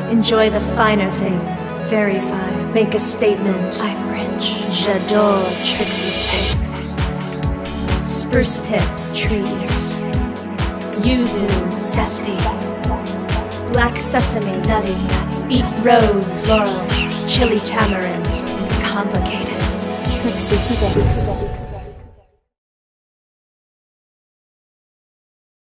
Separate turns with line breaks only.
Enjoy the finer things. Very fine. Make a statement. I'm rich. J'adore Trixy Stix. Spruce tips. Trees. Yuzu. Zesty. Black sesame. Nutty. Beet rose. Laurel. Chili tamarind. It's complicated. Trixy Stix.